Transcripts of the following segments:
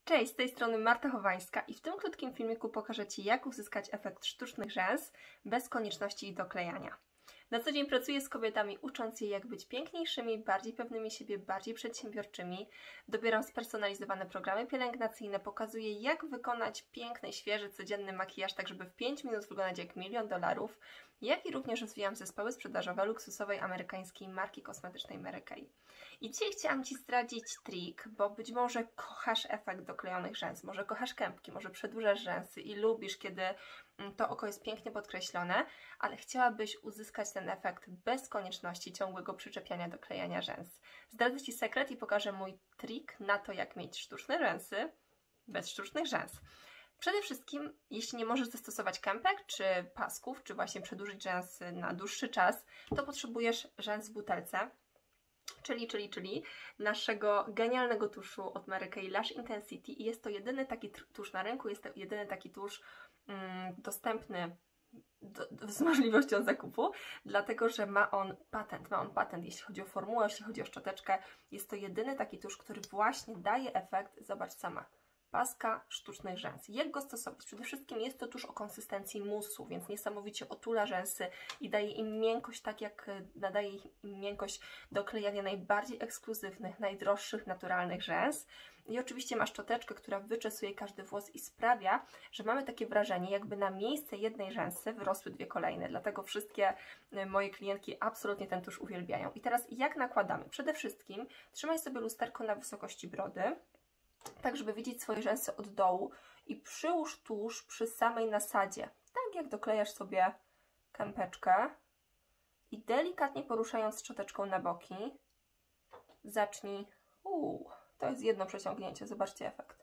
Cześć, z tej strony Marta Chowańska i w tym krótkim filmiku pokażę Ci, jak uzyskać efekt sztucznych rzęs bez konieczności ich doklejania. Na co dzień pracuję z kobietami, ucząc je, jak być piękniejszymi, bardziej pewnymi siebie, bardziej przedsiębiorczymi. Dobieram spersonalizowane programy pielęgnacyjne, pokazuję, jak wykonać piękny, świeży, codzienny makijaż, tak żeby w 5 minut wyglądać jak $1 000 000, jak i również rozwijam zespoły sprzedażowe luksusowej amerykańskiej marki kosmetycznej Mary Kay. I dzisiaj chciałam Ci zdradzić trik, bo być może kochasz efekt doklejonych rzęs, może kochasz kępki, może przedłużasz rzęsy i lubisz, kiedy to oko jest pięknie podkreślone, ale chciałabyś uzyskać ten efekt bez konieczności ciągłego przyczepiania do klejania rzęs. Zdradzę Ci sekret i pokażę mój trik na to, jak mieć sztuczne rzęsy bez sztucznych rzęs. Przede wszystkim, jeśli nie możesz zastosować kępek, czy pasków, czy właśnie przedłużyć rzęsy na dłuższy czas, to potrzebujesz rzęs w butelce, czyli naszego genialnego tuszu od Mary Kay Lash Intensity i jest to jedyny taki tusz na rynku, jest to jedyny taki tusz dostępny z możliwością zakupu, dlatego że ma on patent, jeśli chodzi o formułę, jeśli chodzi o szczoteczkę. Jest to jedyny taki tusz, który właśnie daje efekt, zobacz sama, paska sztucznych rzęs. Jak go stosować? Przede wszystkim jest to tusz o konsystencji musu, więc niesamowicie otula rzęsy i daje im miękkość, tak jak nadaje im miękkość do klejania najbardziej ekskluzywnych, najdroższych, naturalnych rzęs. I oczywiście ma szczoteczkę, która wyczesuje każdy włos i sprawia, że mamy takie wrażenie, jakby na miejsce jednej rzęsy wyrosły dwie kolejne. Dlatego wszystkie moje klientki absolutnie ten tusz uwielbiają. I teraz jak nakładamy? Przede wszystkim trzymaj sobie lusterko na wysokości brody, tak żeby widzieć swoje rzęsy od dołu i przyłóż tusz przy samej nasadzie, tak jak doklejasz sobie kępeczkę i delikatnie poruszając szczoteczką na boki zacznij, to jest jedno przeciągnięcie, zobaczcie efekt.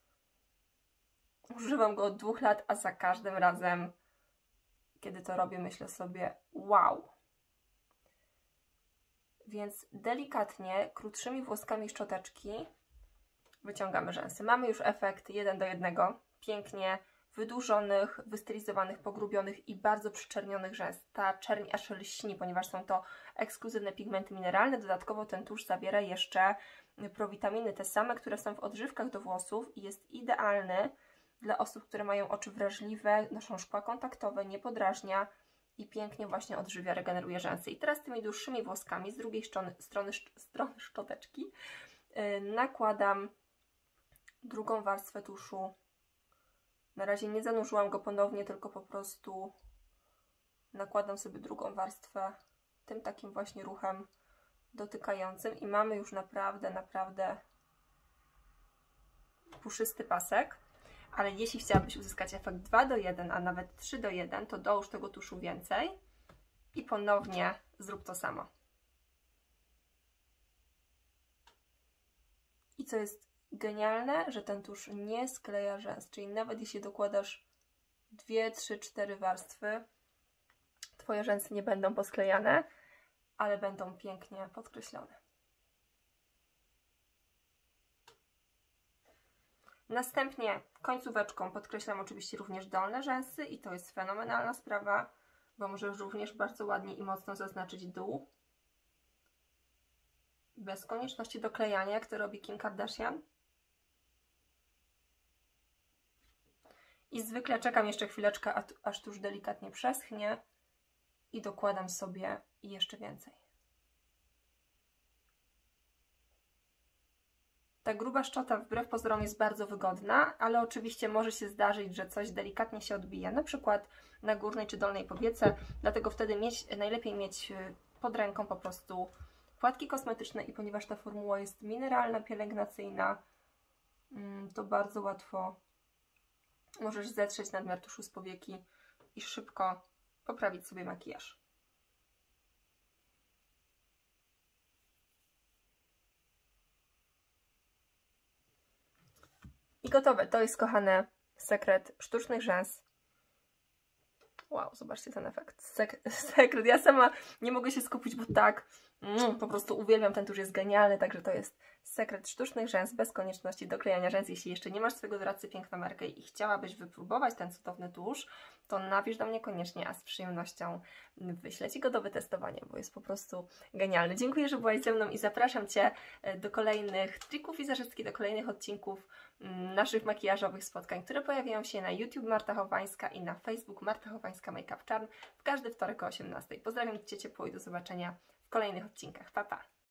Używam go od 2 lat, a za każdym razem, kiedy to robię, myślę sobie wow. Więc delikatnie, krótszymi włoskami szczoteczki wyciągamy rzęsy. Mamy już efekt 1 do 1, pięknie wydłużonych, wystylizowanych, pogrubionych i bardzo przyczernionych rzęs. Ta czerń aż lśni, ponieważ są to ekskluzywne pigmenty mineralne. Dodatkowo ten tusz zawiera jeszcze prowitaminy, te same, które są w odżywkach do włosów i jest idealny dla osób, które mają oczy wrażliwe, noszą szkła kontaktowe, nie podrażnia i pięknie właśnie odżywia, regeneruje rzęsy. I teraz tymi dłuższymi włoskami z drugiej strony szczoteczki nakładam drugą warstwę tuszu. Na razie nie zanurzyłam go ponownie, tylko po prostu nakładam sobie drugą warstwę tym takim właśnie ruchem dotykającym i mamy już naprawdę puszysty pasek. Ale jeśli chciałabyś uzyskać efekt 2 do 1, a nawet 3 do 1, to dołóż tego tuszu więcej i ponownie zrób to samo. I co jest genialne, że ten tusz nie skleja rzęs, czyli nawet jeśli dokładasz 2, 3, 4 warstwy, Twoje rzęsy nie będą posklejane, ale będą pięknie podkreślone. Następnie końcóweczką podkreślam oczywiście również dolne rzęsy i to jest fenomenalna sprawa, bo możesz również bardzo ładnie i mocno zaznaczyć dół, bez konieczności doklejania, jak to robi Kim Kardashian. I zwykle czekam jeszcze chwileczkę, aż tuż delikatnie przeschnie i dokładam sobie jeszcze więcej. Ta gruba szczota wbrew pozorom jest bardzo wygodna, ale oczywiście może się zdarzyć, że coś delikatnie się odbija, na przykład na górnej czy dolnej powiece, dlatego wtedy najlepiej mieć pod ręką po prostu płatki kosmetyczne i ponieważ ta formuła jest mineralna, pielęgnacyjna, to bardzo łatwo możesz zetrzeć nadmiar tuszu z powieki i szybko poprawić sobie makijaż. I gotowe. To jest, kochane, sekret sztucznych rzęs. Wow, zobaczcie ten efekt. Sekret. Ja sama nie mogę się skupić, bo tak Po prostu uwielbiam, ten tusz jest genialny, także to jest sekret sztucznych rzęs bez konieczności doklejania rzęs. Jeśli jeszcze nie masz swojego doradcy Pięknomerkę i chciałabyś wypróbować ten cudowny tusz, to napisz do mnie koniecznie, a z przyjemnością wyślę Ci go do wytestowania, bo jest po prostu genialny. Dziękuję, że byłaś ze mną i zapraszam Cię do kolejnych trików wizerzystki, do kolejnych odcinków naszych makijażowych spotkań, które pojawiają się na YouTube Marta Chowańska i na Facebook Marta Chowańska Make Up Charm w każdy wtorek o 18. Pozdrawiam Cię ciepło i do zobaczenia w kolejnych odcinkach. Pa, pa!